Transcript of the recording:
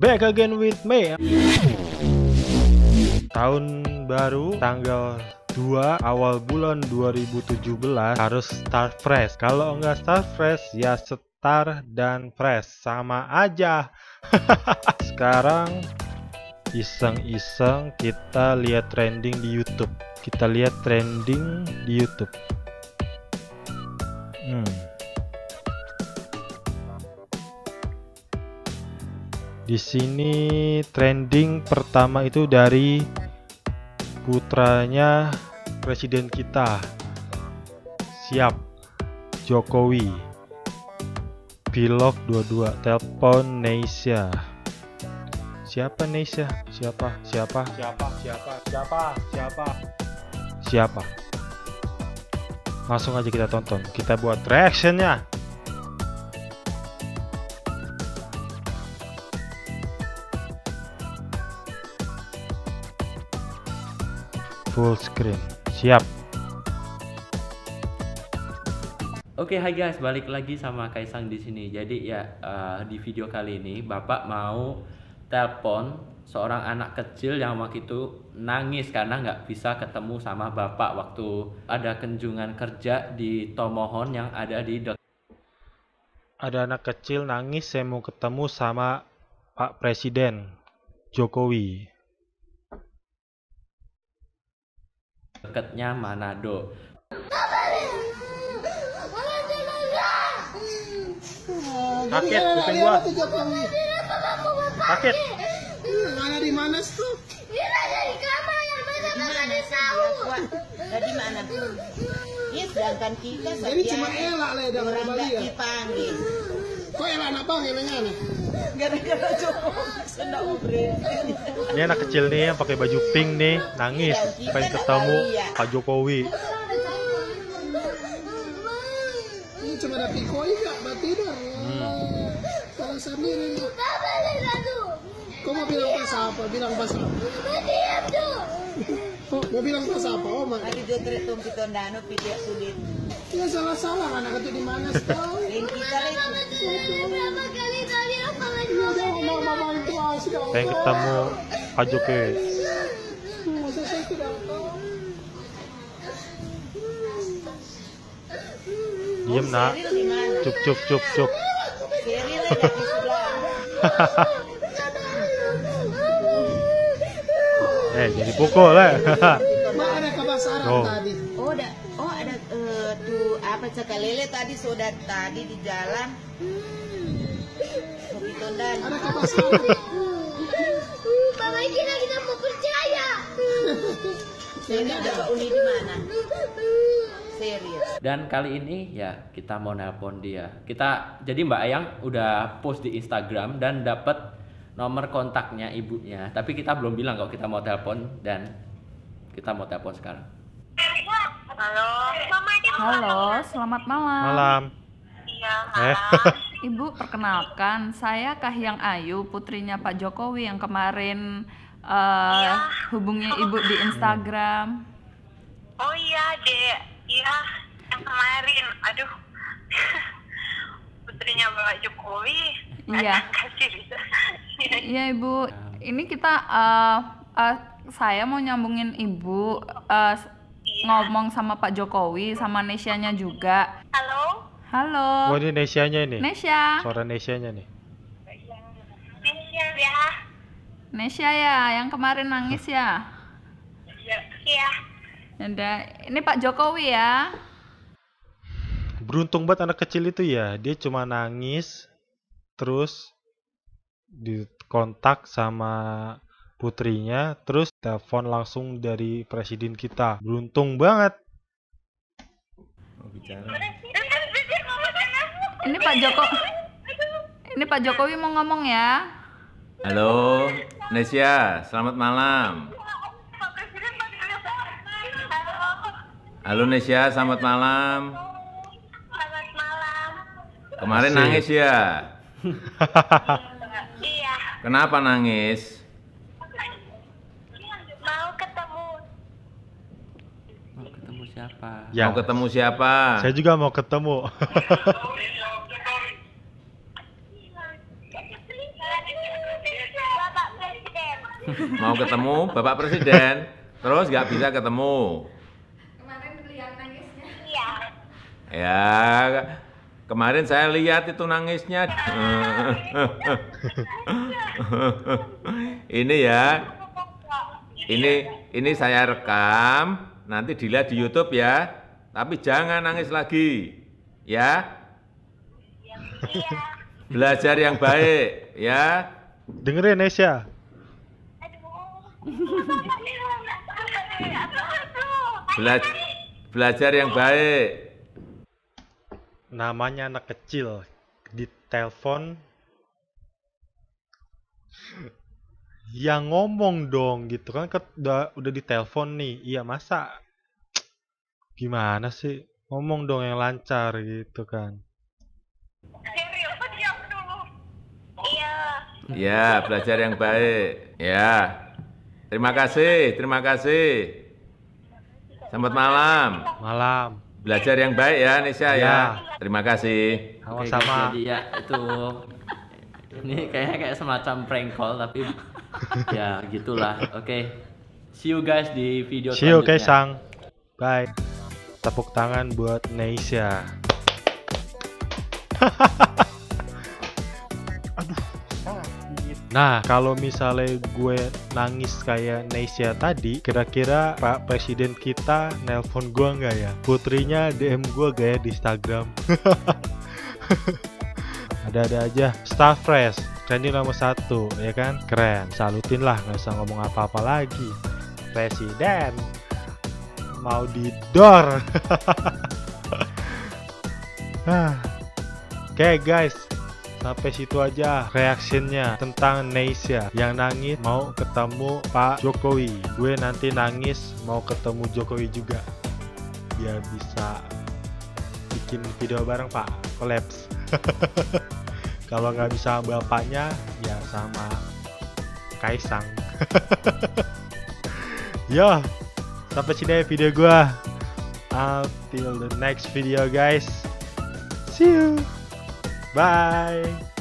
Back again with me. Tahun baru tanggal 2 awal bulan 2017 harus start fresh. Kalau enggak start fresh ya start dan fresh sama aja. Sekarang iseng-iseng kita lihat trending di YouTube. Kita lihat trending di YouTube. Di sini trending pertama itu dari putranya presiden kita, siap, Jokowi. Pilok 22 telepon Neisha. Siapa Neisha? Siapa? Langsung aja kita tonton. Kita buat reactionnya. Full screen. Siap. Oke, hai guys, balik lagi sama Kaisang di sini. Jadi ya di video kali ini Bapak mau telepon seorang anak kecil yang waktu itu nangis karena nggak bisa ketemu sama Bapak waktu ada kunjungan kerja di Tomohon yang ada di Ada anak kecil nangis, saya mau ketemu sama Pak Presiden Jokowi. dekatnya Manado. Sakit kuping gua. Sakit. Mana di mana tuh? Ada di kamar yang mana tahu. Tadi mana? Iya, sedangkan kita Ini cuma elak lah dah orang Bali ya. dipanggil. Kok elak nak panggil mana? Gara-gara Jokowi sudah ubre. Ini anak kecil nih yang pakai baju pink nih, nangis pengen ketemu Pak Jokowi. Ini cuma ada pikoi enggak buat tidur. Kalau sendiri. Kau mau bilang pas apa? Bilang pas apa? Diam tuh. Mau bilang pas apa? Oh, mak. Tadi jotre tum pitondano pidia sulit. Ya salah anak itu di mana tahu? Lain kita lagi. Berapa kali tadi apa lagi? Mama itu asli. Pengen ketemu Pak Jokowi. Masa saya tidak tahu. Diem nak. Seril di mana? Cuk. Seril ada di sebelah. Jadi pukul lah. Mak ada kebasaran Oh. tadi. Ada tuh apa cakalele tadi sudah tadi di jalan. Pitondano. Ada kebasaran. Mama kita mau percaya. Ini ada Pak Uni di mana? Serius. Dan kali ini ya kita mau nelpon dia. Jadi Mbak Ayang udah post di Instagram dan dapat nomor kontaknya ibunya. Tapi kita belum bilang kalau kita mau telepon dan kita mau telepon sekarang. Halo, selamat malam. Malam. Iya, Ibu, perkenalkan, saya Kahiyang Ayu, putrinya Pak Jokowi yang kemarin hubungi Ibu di Instagram. Oh iya, Dek. Iya, yang kemarin. Aduh. Putrinya Bapak Jokowi. Iya. Kasih. Iya, Ibu. Ini kita saya mau nyambungin Ibu ngomong sama Pak Jokowi sama Nesianya juga. Halo? Halo. Oh, ini Nesianya ini. Nesya. Suara Nesianya nih. Iya. Nesya ya, yang kemarin nangis ya. Iya. Ini Pak Jokowi ya. Beruntung banget anak kecil itu ya. Dia cuma nangis terus dikontak sama putrinya, terus telepon langsung dari presiden kita. Beruntung banget. Ini Pak Jokowi mau ngomong ya. Halo, Nesya, selamat malam. Halo Nesya, selamat malam. Selamat malam. Kemarin Asik. nangis ya? Iya. Kenapa nangis? Mau ketemu. Mau ketemu siapa? Ya, Mau ketemu siapa? saya juga mau ketemu. Mau ketemu Bapak Presiden, terus nggak bisa ketemu. Kemarin lihat nangisnya. Iya. Ya, kemarin saya lihat itu nangisnya. Ini ya, ini saya rekam, nanti dilihat di YouTube ya. Tapi jangan nangis lagi, ya. Belajar yang baik, ya. Dengerin Nesya. Belajar yang baik. Namanya anak kecil ditelepon, ya ngomong dong gitu kan, udah ditelepon nih. Iya masa gimana sih, ngomong dong yang lancar gitu kan. Serius, diam dulu. Iya. Ya, belajar yang baik. Ya. Terima kasih, terima kasih. Selamat malam. Malam. Belajar yang baik ya, Nesya ya. Ya. Terima kasih. Oke, guys, Sama-sama. jadi ya itu ini kayaknya kayak semacam prank call tapi ya gitulah. Oke. See you guys di video See you selanjutnya. Kaisang. Bye. Tepuk tangan buat Nesya. Nah, kalau misalnya gue nangis kayak Nesya tadi, kira-kira Pak Presiden kita nelpon gue nggak ya? Putrinya DM gue gak ya di Instagram? Ada-ada aja. Starfresh, trending nomor 1, ya kan? Keren, salutin lah, nggak usah ngomong apa-apa lagi. Presiden mau didor. Oke guys, sampai situ aja reaksinya tentang Nesya yang nangis mau ketemu Pak Jokowi. Gue nanti nangis mau ketemu Jokowi juga, biar bisa bikin video bareng Pak, collabs. Kalau nggak bisa bapaknya ya sama Kaisang. Yo, sampai sini video gue. Until the next video guys. See you. Bye.